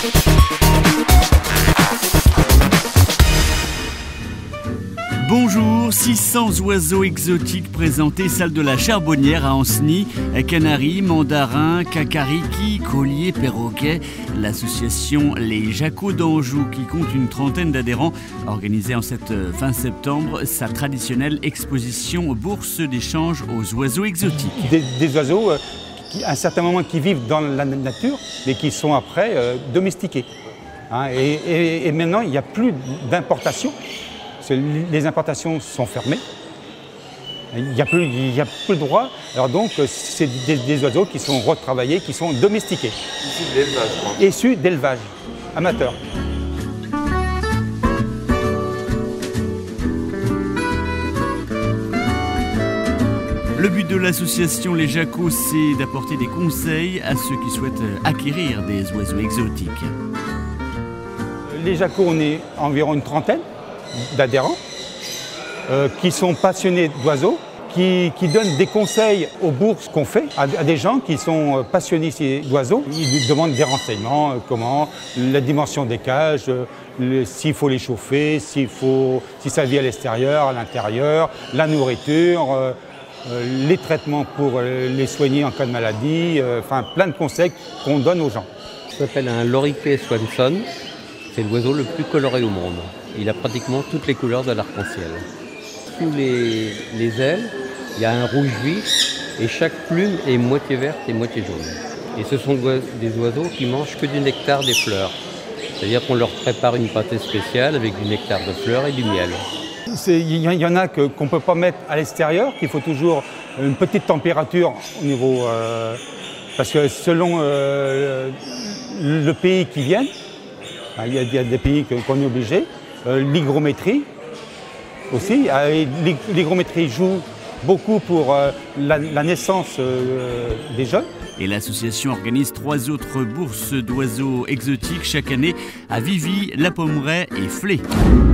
Bonjour, 600 oiseaux exotiques présentés, salle de la Charbonnière à Ancenis, canaris, mandarins, cacariki, colliers, perroquets. L'association Les Jacos d'Anjou, qui compte une trentaine d'adhérents, a organisé en cette fin septembre sa traditionnelle exposition bourse d'échange aux oiseaux exotiques. Des oiseaux à un certain moment qui vivent dans la nature, mais qui sont après domestiqués. Et maintenant, il n'y a plus d'importation. Les importations sont fermées, il n'y a plus de droit, alors donc c'est des oiseaux qui sont retravaillés, qui sont domestiqués. Issus d'élevage, je crois. Issus d'élevage, amateur. Le but de l'association Les Jacos, c'est d'apporter des conseils à ceux qui souhaitent acquérir des oiseaux exotiques. Les Jacos, on est environ une trentaine d'adhérents qui sont passionnés d'oiseaux, qui donnent des conseils aux bourses qu'on fait à des gens qui sont passionnés d'oiseaux. Ils nous demandent des renseignements, comment, la dimension des cages, s'il faut les chauffer, si ça vit à l'extérieur, à l'intérieur, la nourriture, les traitements pour les soigner en cas de maladie, enfin plein de conseils qu'on donne aux gens. Ça s'appelle un loriquet swanson. C'est l'oiseau le plus coloré au monde. Il a pratiquement toutes les couleurs de l'arc-en-ciel. Sous les ailes, il y a un rouge vif et chaque plume est moitié verte et moitié jaune. Et ce sont des oiseaux qui mangent que du nectar des fleurs. C'est-à-dire qu'on leur prépare une pâtée spéciale avec du nectar de fleurs et du miel. Il y en a qu'on ne peut pas mettre à l'extérieur, qu'il faut toujours une petite température au niveau... parce que selon le pays qui viennent, il y a des pays qu'on est obligé. L'hygrométrie aussi. L'hygrométrie joue beaucoup pour la naissance des jeunes. Et l'association organise 3 autres bourses d'oiseaux exotiques chaque année à Vivy, La Pommeraye et Flé.